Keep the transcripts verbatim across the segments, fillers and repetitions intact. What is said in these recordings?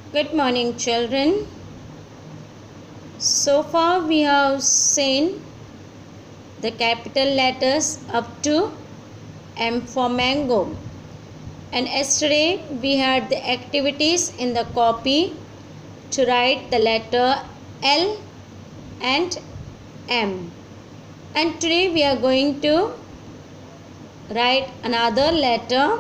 Good morning, children. So far we have seen the capital letters up to M for mango. And yesterday we had the activities in the copy to write the letter L and M. And today we are going to write another letter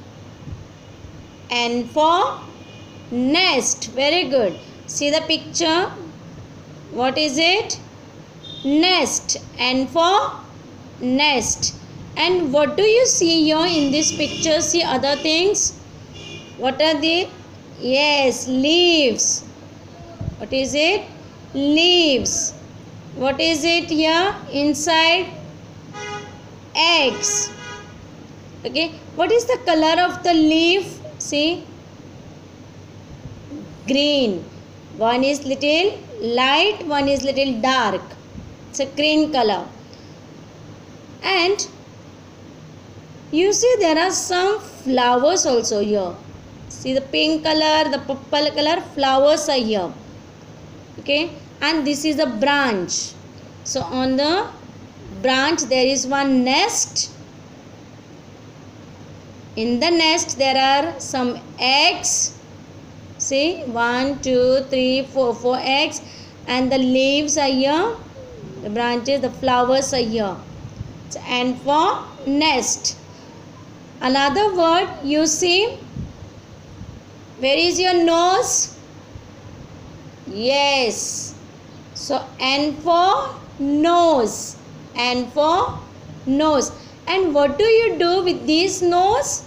N for nest. Very good. See the picture. What is it? Nest. N for nest. And what do you see here in this picture? See other things. What are they? Yes, leaves. What is it? Leaves. What is it here? Inside? Eggs. Okay. What is the color of the leaf? See? Green. One is little light, one is little dark. It's a green color. And you see there are some flowers also here. See the pink color, the purple color, flowers are here. Okay. And this is a branch. So on the branch there is one nest. In the nest there are some eggs. See, one, two, three, four, four eggs, and the leaves are here, the branches, the flowers are here. So, and for nest. Another word you see, where is your nose? Yes. So, N for nose, N for nose. And what do you do with this nose?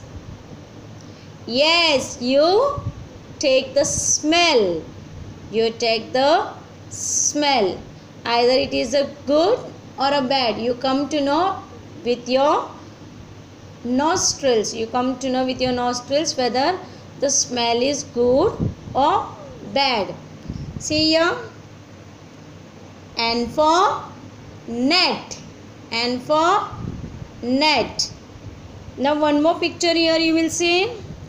Yes, you take the smell. You take the smell. Either it is a good or a bad. You come to know with your nostrils. You come to know with your nostrils whether the smell is good or bad. See here. N for net. N for net. Now one more picture here you will see.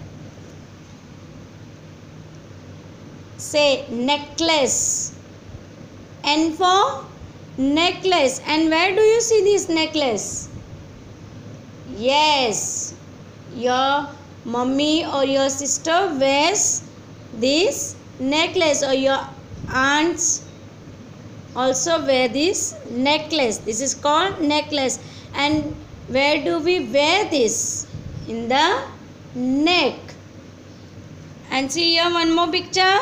Say necklace. N for necklace. And where do you see this necklace? Yes, your mummy or your sister wears this necklace, or your aunts also wear this necklace. This is called necklace. And where do we wear this? In the neck. And see here one more picture.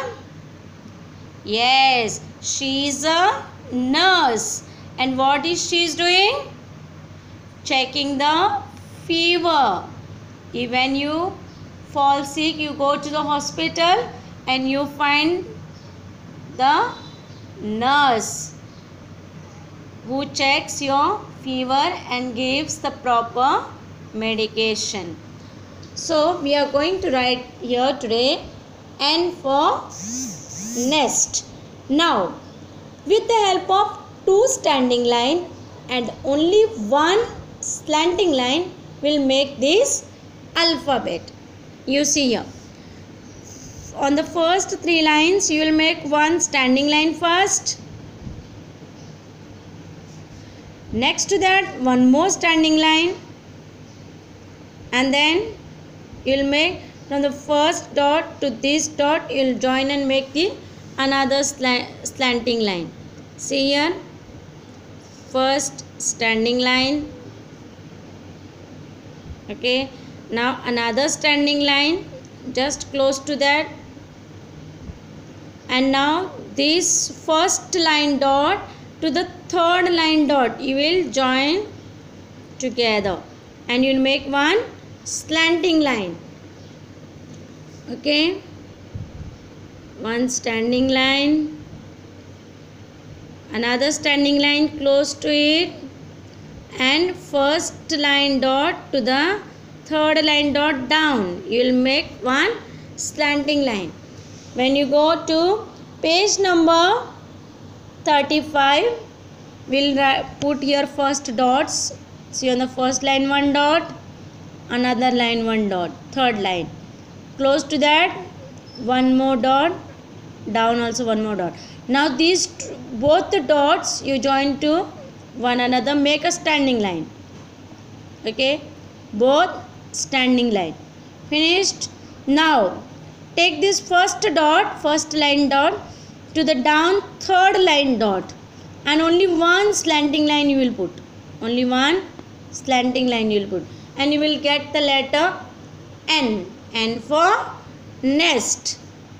Yes, she is a nurse. And what is she is doing? Checking the fever. When you fall sick, you go to the hospital and you find the nurse who checks your fever and gives the proper medication. So, we are going to write here today N for nest. Now, with the help of two standing line and only one slanting line, will make this alphabet. You see here. On the first three lines, you will make one standing line first. Next to that, one more standing line. And then you will make from the first dot to this dot, you will join and make the another slanting line. See here, first standing line. Okay, now another standing line just close to that. And now this first line dot to the third line dot, you will join together and you will make one slanting line. Okay, one standing line, another standing line close to it, and first line dot to the third line dot down. You will make one slanting line. When you go to page number thirty-five, we will put your first dots. See on the first line one dot, another line one dot, third line. Close to that one more dot, down also one more dot. Now these both the dots you join to one another, make a standing line. Okay, both standing line. Finished. Now take this first dot, first line dot to the down third line dot, and only one slanting line you will put. Only one slanting line you will put, and you will get the letter N. N for nest.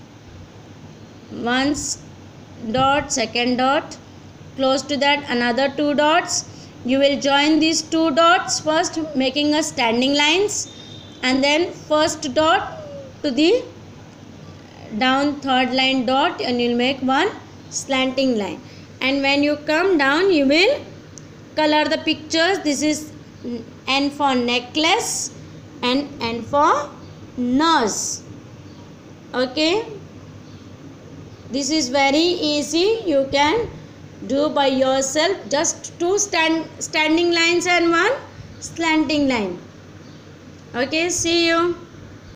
One dot, second dot, close to that another two dots. You will join these two dots first, making a standing lines, and then first dot to the down third line dot, and you will make one slanting line. And when you come down, you will color the pictures. This is N for necklace and N for nurse. Okay, this is very easy. You can do by yourself. Just two stand standing lines and one slanting line. Okay, see you.